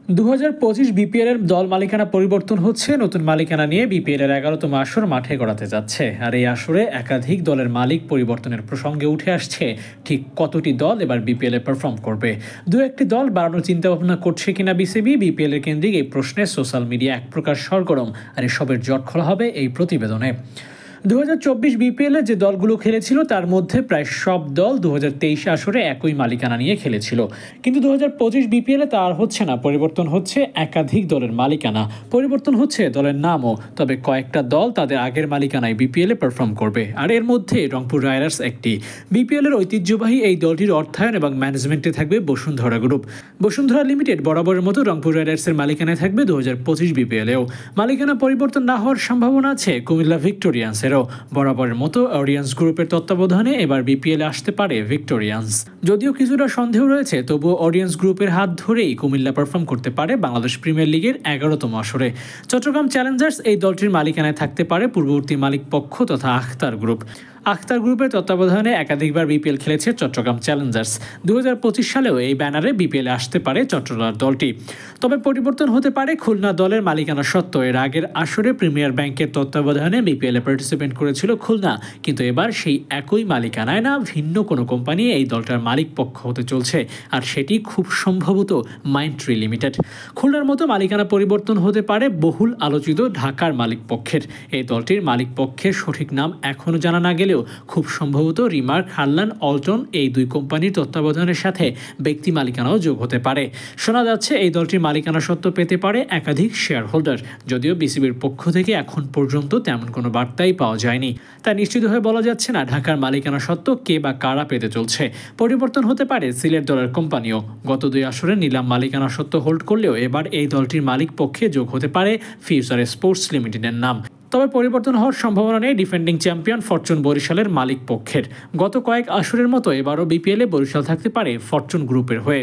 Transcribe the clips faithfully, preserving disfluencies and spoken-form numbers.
দু হাজার পঁচিশ বিপিএল এর দল মালিকানা পরিবর্তন হচ্ছে। নতুন মালিকানা নিয়ে বিপিএল এর এগারোতম আসর মাঠে গড়াতে যাচ্ছে। আর এই আসরে একাধিক দলের মালিক পরিবর্তনের প্রসঙ্গে উঠে আসছে ঠিক কতটি দল এবার বিপিএল এ পারফর্ম করবে। দু একটি দল বাড়ানোর চিন্তা ভাবনা করছে কিনা বিসিবি, বিপিএল এর কেন্দ্রিক এই প্রশ্নে সোশ্যাল মিডিয়া এক প্রকার সরগরম। আর এসবের জট খোলা হবে এই প্রতিবেদনে। দু হাজার চব্বিশ বিপিএল এ যে দলগুলো খেলেছিল তার মধ্যে প্রায় সব দল দু হাজার তেইশ আসরে একই মালিকানা নিয়ে খেলেছিল, কিন্তু দু হাজার পঁচিশ বিপিএল এ তা আর হচ্ছে না। পরিবর্তন হচ্ছে একাধিক দলের মালিকানা, পরিবর্তন হচ্ছে দলের নামও। তবে কয়েকটা দল তাদের আগের মালিকানায় বিপিএল এ পারফর্ম করবে, আর এর মধ্যে রংপুর রাইডার্স একটি। বিপিএল এর ঐতিহ্যবাহী এই দলটির অর্থায়ন এবং ম্যানেজমেন্টে থাকবে বসুন্ধরা গ্রুপ। বসুন্ধরা লিমিটেড বরাবরের মতো রংপুর রাইডার্সের মালিকানায় থাকবে দু হাজার পঁচিশ বিপিএল এও। মালিকানা পরিবর্তন না হওয়ার সম্ভাবনা আছে কুমিল্লা ভিক্টোরিয়ান্স। বরাবরের মতো অডিয়েন্স গ্রুপের তত্ত্বাবধানে এবার বিপিএল আসতে পারে ভিক্টোরিয়ান্স। যদিও কিছুটা সন্দেহ রয়েছে, তবুও অডিয়েন্স গ্রুপের হাত ধরেই কুমিল্লা পারফর্ম করতে পারে বাংলাদেশ প্রিমিয়ার লিগের এগারোতম আসরে। চট্টগ্রাম চ্যালেঞ্জার্স এই দলটির মালিকানায় থাকতে পারে পূর্ববর্তী মালিক পক্ষ তথা আখতার গ্রুপ। আখতার গ্রুপের তত্ত্বাবধানে একাধিকবার বিপিএল খেলেছে চট্টগ্রাম চ্যালেঞ্জার্স। দু হাজার পঁচিশ সালেও এই ব্যানারে বিপিএলে আসতে পারে চট্টগ্রাম দলটি। তবে পরিবর্তন হতে পারে খুলনা দলের মালিকানা সত্ত্বেও। এর আগের আসরে প্রিমিয়ার ব্যাংকের তত্ত্বাবধানে বিপিএলে পার্টিসিপেট করেছিল খুলনা, কিন্তু এবার সেই একই মালিকানায় না ভিন্ন কোনো কোম্পানি এই দলটার মালিক পক্ষ হতে চলছে, আর সেটি খুব সম্ভবত মাইন্ডট্রি লিমিটেড। খুলনার মতো মালিকানা পরিবর্তন হতে পারে বহুল আলোচিত ঢাকার মালিক পক্ষের। এই দলটির মালিক পক্ষের সঠিক নাম এখনও জানা না গেলেও খুব সম্ভবত রিমার্ক, হারলান, অল্টন এই দুই কোম্পানির তত্ত্বাবধানের সাথে ব্যক্তি মালিকানাও যোগ হতে পারে। শোনা যাচ্ছে এই দলটির মালিকানা সত্ত্ব পেতে পারে একাধিক শেয়ার হোল্ডার, যদিও বিসিবির পক্ষ থেকে এখন পর্যন্ত তেমন কোনো বার্তাই পাওয়া যায়নি। তা নিশ্চিত হয়ে বলা যাচ্ছে না ঢাকার মালিকানা সত্ত্ব কে বা কারা পেতে চলছে। পরিবর্তন হতে পারে সিলেট দলের কোম্পানিও। গত দুই আসরে নিলাম মালিকানা সত্ত্ব হোল্ড করলেও এবার এই দলটির মালিক পক্ষে যোগ হতে পারে ফিউচার স্পোর্টস লিমিটেডের নাম। তবে পরিবর্তন হওয়ার সম্ভাবনা নেই ডিফেন্ডিং চ্যাম্পিয়ন ফরচুন বরিশালের মালিক পক্ষের। গত কয়েক আসরের মতো এবারও বিপিএলে বরিশাল থাকতে পারে ফরচুন গ্রুপের হয়ে।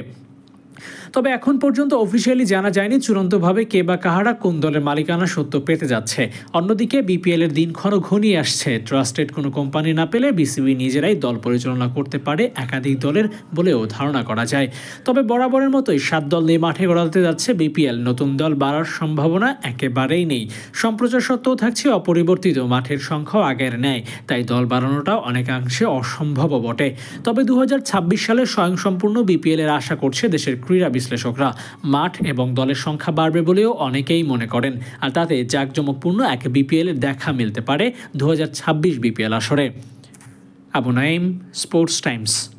তবে এখন পর্যন্ত অফিসিয়ালি জানা যায়নি চূড়ান্তভাবে কে বা কাহারা কোন দলের মালিকানা সত্ত্ব পেতে যাচ্ছে। অন্যদিকে বিপিএল এর দিনক্ষণও ঘনিয়ে আসছে। ট্রাস্টেড কোনো কোম্পানি না পেলে বিসিবি নিজেরাই দল পরিচালনা করতে পারে একাধিক দলের বলেও ধারণা করা যায়। তবে বরাবরের মতোই সাত দল নিয়ে মাঠে গড়াতে যাচ্ছে বিপিএল। নতুন দল বাড়ার সম্ভাবনা একেবারেই নেই। সম্প্রচার সত্ত্বেও থাকছে অপরিবর্তিত, মাঠের সংখ্যাও আগের নেয়, তাই দল বাড়ানোটাও অনেকাংশে অসম্ভব বটে। তবে দু হাজার ছাব্বিশ সালে স্বয়ংসম্পূর্ণ বিপিএল এর আশা করছে দেশের ক্রীড়া বিশ্লেষকরা। মাঠ এবং দলের সংখ্যা বাড়বে বলেও অনেকেই মনে করেন, আর তাতে জাঁকজমকপূর্ণ এক বিপিএল এর দেখা মিলতে পারে দু হাজার ছাব্বিশ বিপিএল আসরে। Abu Naim, sports Times.